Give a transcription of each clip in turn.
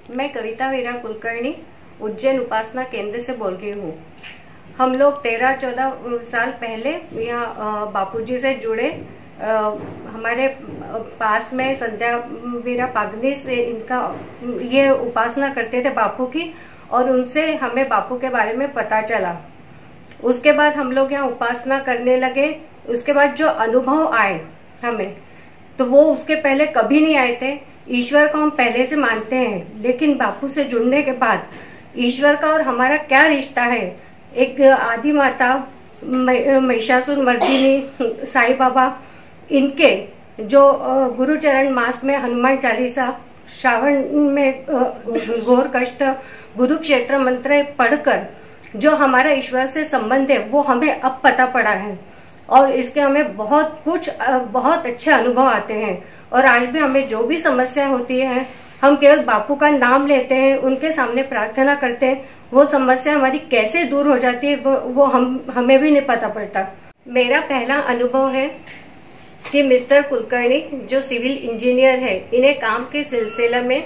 मैं कविता वीरा कुलकर्णी उज्जैन उपासना केंद्र से बोल रही हूँ। हम लोग 13-14 साल पहले यहाँ बापूजी से जुड़े। हमारे पास में संध्या वीरा पागनी से इनका ये उपासना करते थे बापू की, और उनसे हमें बापू के बारे में पता चला। उसके बाद हम लोग यहाँ उपासना करने लगे। उसके बाद जो अनुभव आए हमें, तो वो उसके पहले कभी नहीं आए थे। ईश्वर को हम पहले से मानते हैं, लेकिन बापू से जुड़ने के बाद ईश्वर का और हमारा क्या रिश्ता है। एक आदि माता, महिषासुर मर्दिनी, साईं बाबा, इनके जो गुरुचरण मास में हनुमान चालीसा, श्रावण में घोर कष्ट, गुरुक्षेत्र मंत्र पढ़कर जो हमारा ईश्वर से संबंध है वो हमें अब पता पड़ा है, और इसके हमें बहुत अच्छे अनुभव आते हैं। और आज भी हमें जो भी समस्या होती है, हम केवल बापू का नाम लेते हैं, उनके सामने प्रार्थना करते हैं, वो समस्या हमारी कैसे दूर हो जाती है वो हमें भी नहीं पता पड़ता। मेरा पहला अनुभव है कि मिस्टर कुलकर्णी जो सिविल इंजीनियर है, इन्हें काम के सिलसिले में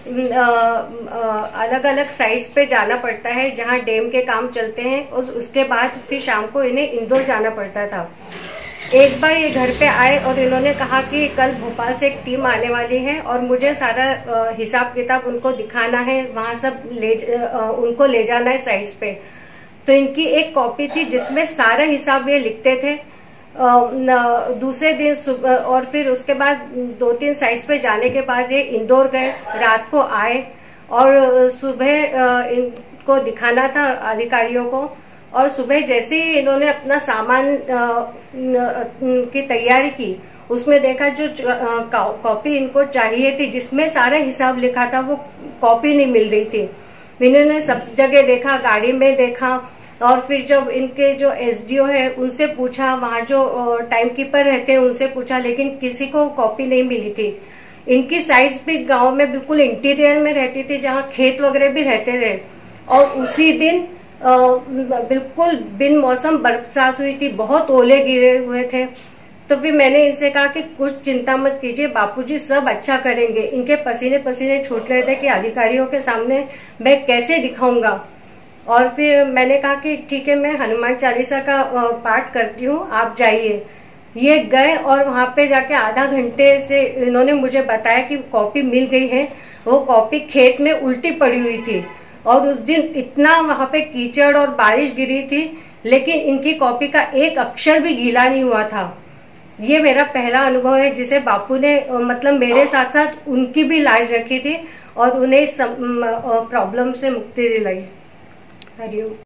अलग अलग साइट्स पे जाना पड़ता है जहां डैम के काम चलते हैं, और उसके बाद फिर शाम को इन्हें इंदौर जाना पड़ता था। एक बार ये घर पे आए और इन्होंने कहा कि कल भोपाल से एक टीम आने वाली है और मुझे सारा हिसाब किताब उनको दिखाना है, वहां सब उनको ले जाना है साइट्स पे। तो इनकी एक कॉपी थी जिसमें सारा हिसाब ये लिखते थे। दूसरे दिन सुबह, और फिर उसके बाद 2-3 साइट्स पे जाने के बाद ये इंदौर गए, रात को आए और सुबह इनको दिखाना था अधिकारियों को। और सुबह जैसे ही इन्होंने अपना सामान की तैयारी की, उसमें देखा जो कॉपी इनको चाहिए थी जिसमें सारा हिसाब लिखा था, वो कॉपी नहीं मिल रही थी। इन्होंने सब जगह देखा, गाड़ी में देखा, और फिर जब इनके जो एसडीओ है उनसे पूछा, वहां जो टाइम कीपर रहते हैं उनसे पूछा, लेकिन किसी को कॉपी नहीं मिली थी। इनकी साइट्स भी गांव में बिल्कुल इंटीरियर में रहती थी, जहां खेत वगैरह भी रहते थे। और उसी दिन बिल्कुल बिन मौसम बरसात हुई थी, बहुत ओले गिरे हुए थे। तो फिर मैंने इनसे कहा कि कुछ चिंता मत कीजिए, बापूजी सब अच्छा करेंगे। इनके पसीने पसीने छूट रहे थे कि अधिकारियों के सामने मैं कैसे दिखाऊंगा। और फिर मैंने कहा कि ठीक है, मैं हनुमान चालीसा का पाठ करती हूँ, आप जाइए। ये गए और वहां पे जाके आधा घंटे से इन्होंने मुझे बताया कि कॉपी मिल गई है। वो कॉपी खेत में उल्टी पड़ी हुई थी, और उस दिन इतना वहां पे कीचड़ और बारिश गिरी थी, लेकिन इनकी कॉपी का एक अक्षर भी गीला नहीं हुआ था। ये मेरा पहला अनुभव है जिसे बापू ने मतलब मेरे साथ साथ उनकी भी लाज रखी थी और उन्हें प्रॉब्लम से मुक्ति दिलाई। हरिओम।